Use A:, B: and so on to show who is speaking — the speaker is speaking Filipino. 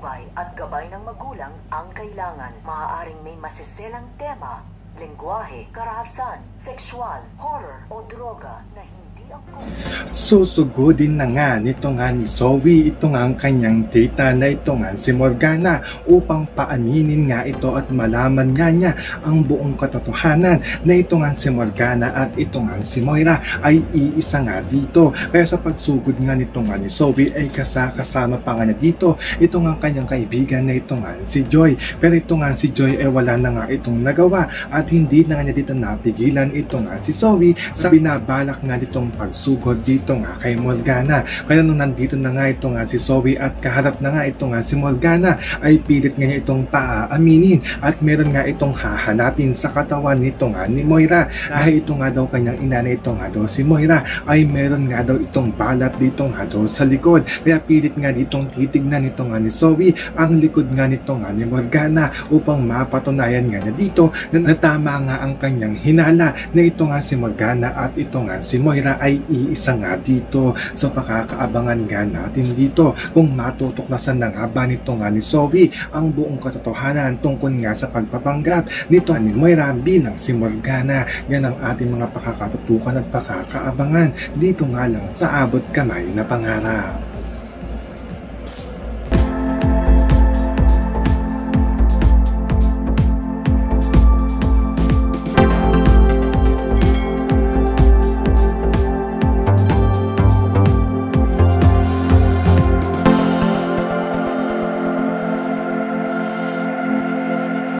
A: patnubay at gabay ng magulang ang kailangan. Maaaring may masiselang tema, lengguwahe, karahasan, sexual, horror o droga na hindi angkop.
B: Susugodin na nga nito nga ni Zoe ito nga ang kanyang tita na ito nga si Morgana upang paaminin nga ito at malaman nga niya ang buong katotohanan na ito nga si Morgana at ito nga si Moira ay iisa nga dito. Kaya sa pagsugod nga nito nga ni Zoe ay kasama pa nga niya dito ito nga kanyang kaibigan na ito nga si Joy. Pero ito nga si Joy ay wala na nga itong nagawa at hindi na nga niya dito napigilan ito nga si Zoe sa binabalak nga nitong pagsugod dito nga kay Morgana. Kaya nung nandito na nga ito nga si Zoe at kaharap na nga ito nga si Morgana ay pilit nga niya itong paaaminin at meron nga itong hahanapin sa katawan nito nga ni Moira. Dahil ito nga daw kanyang ina na ito nga daw si Moira ay meron nga daw itong balat dito nga daw sa likod. Kaya pilit nga ditong titignan nito nga ni Zoe ang likod nga nito nga ni Morgana upang mapatunayan nga niya dito na tama nga ang kanyang hinala na ito nga si Morgana at ito nga si Moira ay iisa nga dito. So pakakaabangan nga natin dito kung matutuklasan na nga ba nito nga ni Zoe ang buong katotohanan tungkol nga sa pagpapanggap nito ni Moira bilang si Morgana. Yan ang ating mga pakakatutukan at pakakaabangan dito nga lang sa Abot Kamay na Pangarap.